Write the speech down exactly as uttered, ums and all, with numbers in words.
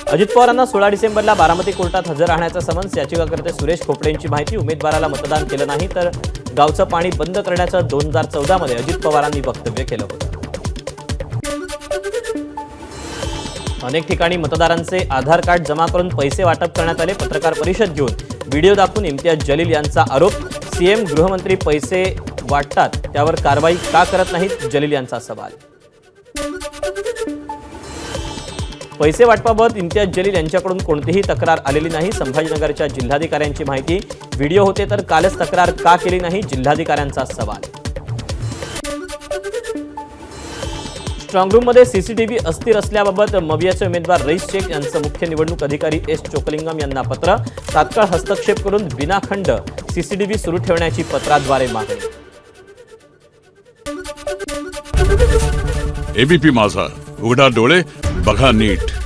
अजित पवारांना सोळा डिसेंबरला बारामती कोर्टात हजर राहण्याचा समन्स। याचिकाकर्ते सुरेश खोपडेंची माहिती, उमेदवाराला मतदान केलं नाही तर गावचं पाणी बंद करण्याचं दोन हजार चौदा मध्ये अजित पवारांनी वक्तव्य केलं होतं। अनेक ठिकाणी मतदारांचे आधार कार्ड जमा करून पैसे वाटप करण्यात आले। पत्रकार परिषद घेऊन व्हिडिओ दाखवून इम्तियाज जलील यांचा आरोप। सीएम गृहमंत्री पैसे वाटतात त्यावर कारवाई का करत नाहीत, जलील यांचा सवाल। पैसे वाटपाबाबत इम्तियाज जलील यांच्याकडून कोणतीही तक्रार आलेली नाही। संभाजीनगरच्या जिल्हाधिकाऱ्यांची माहिती, व्हिडिओ होते तर कालच तक्रार का केली नाही, जिल्हाधिकाऱ्यांचा सवाल। स्ट्रॉंग रूम मध्ये सीसीटीव्ही अस्थिर असल्याबाबत मवियाचे उमेदवार रईस शेख यांचं मुख्य निवडणूक अधिकारी एस चोकलिंगम यांना पत्र। तात्काळ हस्तक्षेप करून विनाखंड सीसीटीव्ही सुरू ठेवण्याची पत्राद्वारे मागणी। एबीपी माझा, उघडा डोळे बघा नीट।